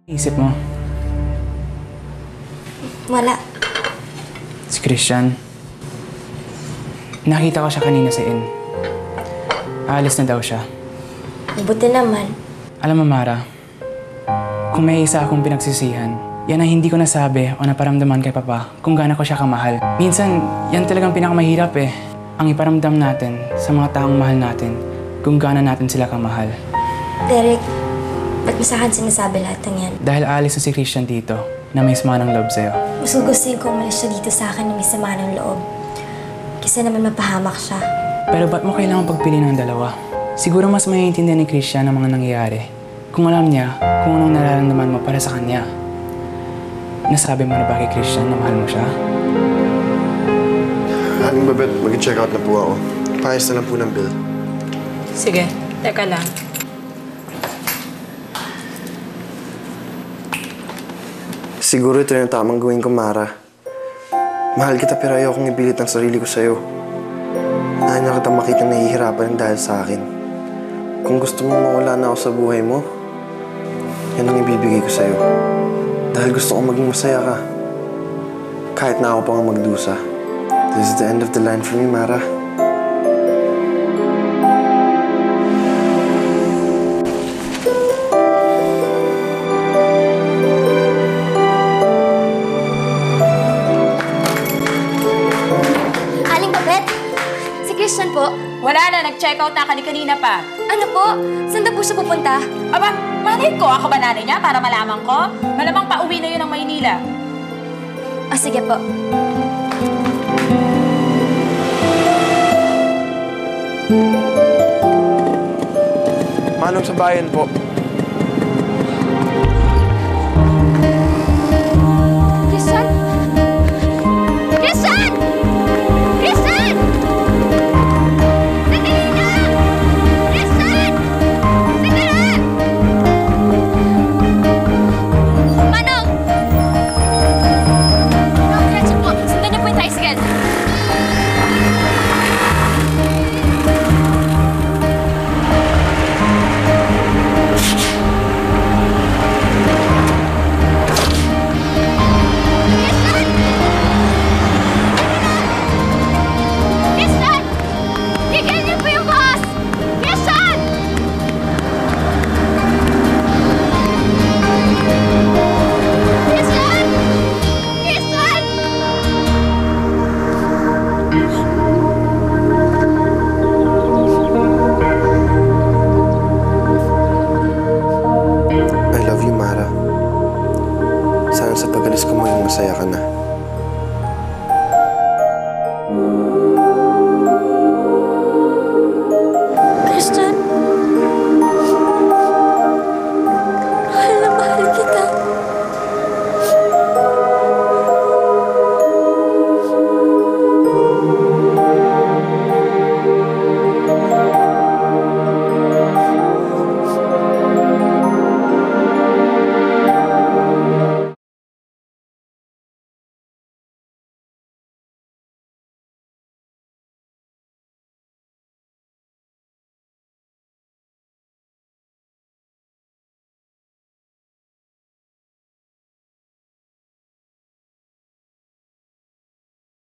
Isip mo, Wala. si Christian. Nakita ko siya kanina sa inn. Aalis na daw siya. Mabuti naman. Alam mo, Mara, kung may isa akong pinagsisihan, yan ang hindi ko nasabi o naparamdaman kay Papa kung gaano ko siya kamahal. Minsan, yan talagang pinakamahirap eh. Ang iparamdam natin sa mga taong mahal natin kung gaano natin sila kamahal. Derek, ba't mo sa akin sinasabi lahat ng yan? Dahil aalis na si Christian dito na may sama ng loob sa'yo. Mas gugustuhin ko umalis siya dito sa akin na may sama ng loob. Kasi naman mapahamak siya. Pero ba't mo kailangan pagpili ng dalawa? Siguro mas maiintindihan ni Christian ang mga nangyayari kung alam niya kung anong nararamdaman mo para sa kanya. Nasabi mo na ba kay Christian na mahal mo siya? Aling Babet, mag-check out na po ako. Paayos na lang po ng bill. Sige, teka lang. Siguro ito yung tamang gawin ko, Mara. Mahal kita pero ayokong ipilit ang sarili ko sa'yo. Ayaw na kita makita nahihirapan dahil sa akin. Kung gusto mong mawala na ako sa buhay mo, yan ang ibibigay ko sa'yo. Dahil gusto kong maging masaya ka. Kahit na ako pa nga magdusa. This is the end of the line for me, Mara. Aling Babet! Si Christian po. Wala na, nag-check out na kanina pa. Ano po? Saan na po siya pupunta? Aba, manay ko. Ako ba nanay niya para malaman ko? Malamang pauwi na yun ng Maynila. Sige po. Manong sa bayan po. Christian! Christian! Christian! Sandali na! Christian! Sandali! Manong! Diretso po. Sundan niyo po yung tricycle. Christian! Tigil niyo po yung bus! Christian! Christian! Christian! I love you, Mara. Sana sa pag-alis ko mo yung masaya ka na.